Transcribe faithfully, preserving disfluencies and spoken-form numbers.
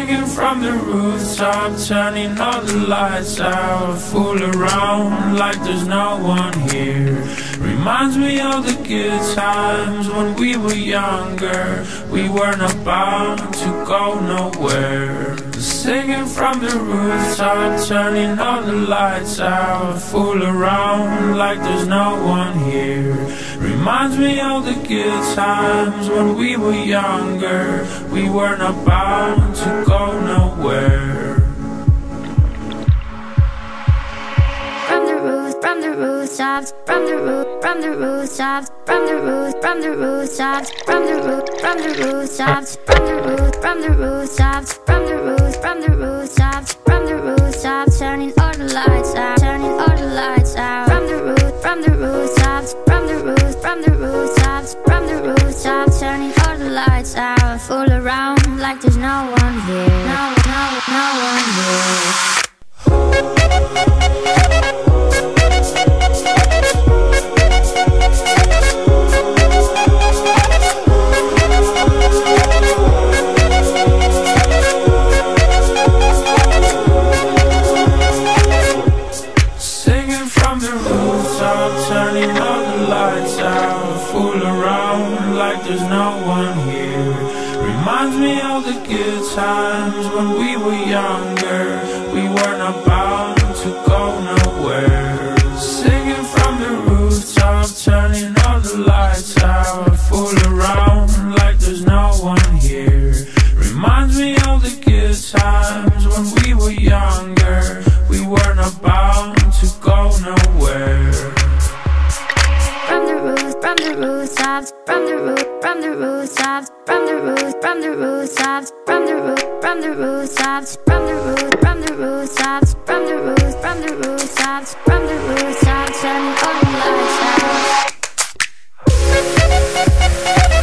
Singing from the rooftop, turning all the lights out. Fool around like there's no one here. Reminds me of the good times when we were younger. We weren't about to go nowhere. Singing from the rooftop, turning all the lights out. Fool around like there's no one here. Reminds me of the good times when we were younger. We weren't about to go nowhere. From the roof, from the rooftops, from the roof, from the rooftops, from the roof, from the rooftops, from the roof, from the rooftops, from the roof, from the rooftops, from the roof, from the rooftops, from the rooftops, turning all the lights out, turning all the lights out. From the roof, from the rooftops, from the roof, from the rooftops, from the rooftops, turning all the lights out. Fool around like there's no one here, no, no, no one here. Turning all the lights out. Fool around like there's no one here. Reminds me of the good times when we were younger. We weren't about to go nowhere. Singing from the rooftop, turning all the lights out. Fool around like there's no one here. Reminds me of the good times when we were younger. We weren't about to go nowhere. From the roof, from the rooftops, from the roof, from the rooftops, from the roof, from the rooftops, from the roof, from the rooftops, from the roof, from the rooftops, from the roof, from the rooftops, from the rooftops, turning all the lights out.